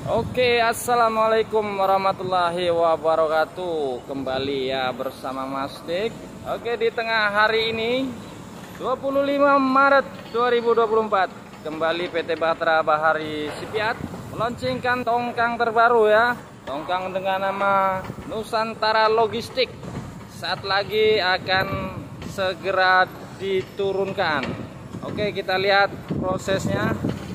Oke, assalamualaikum warahmatullahi wabarakatuh. Kembali ya bersama Mas Dik. Oke, di tengah hari ini 25 Maret 2024 kembali PT Bahtera Bahari Sipiat meluncurkan tongkang terbaru ya. Tongkang dengan nama Nusantara Logistik. Saat lagi akan segera diturunkan. Oke, kita lihat prosesnya.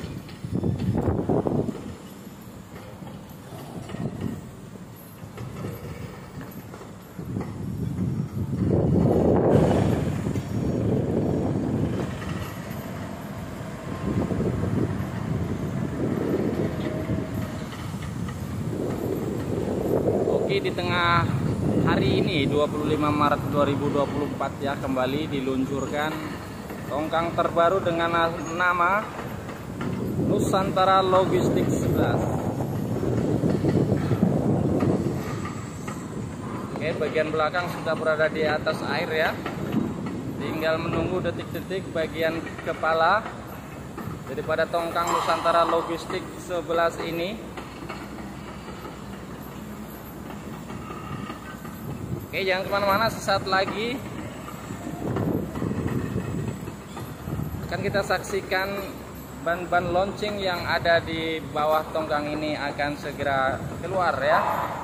Di tengah hari ini 25 Maret 2024 ya, kembali diluncurkan tongkang terbaru dengan nama Nusantara Logistik 11. Oke, bagian belakang sudah berada di atas air ya, tinggal menunggu detik-detik bagian kepala daripada tongkang Nusantara Logistik 11 ini. Oke, jangan kemana-mana, sesaat lagi akan kita saksikan ban-ban launching yang ada di bawah tongkang ini akan segera keluar ya.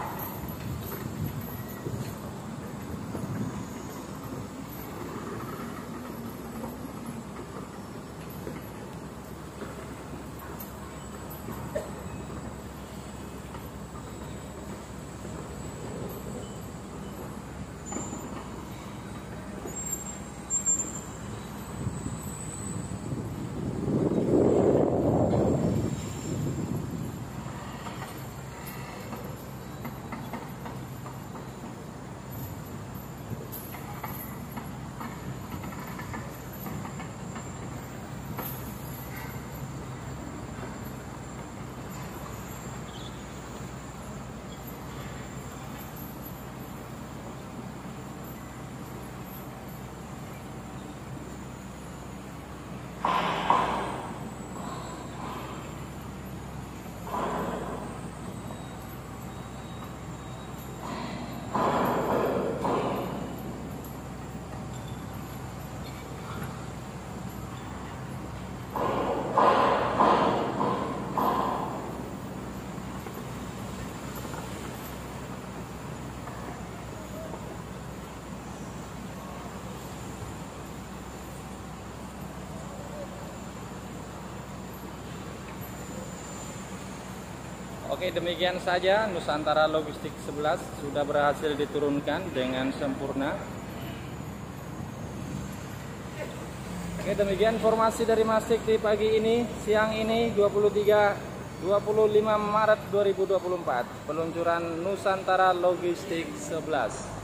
Oke, demikian saja Nusantara Logistik 11 sudah berhasil diturunkan dengan sempurna. Oke, demikian informasi dari Mas Dik di pagi ini, siang ini 25 Maret 2024, peluncuran Nusantara Logistik 11.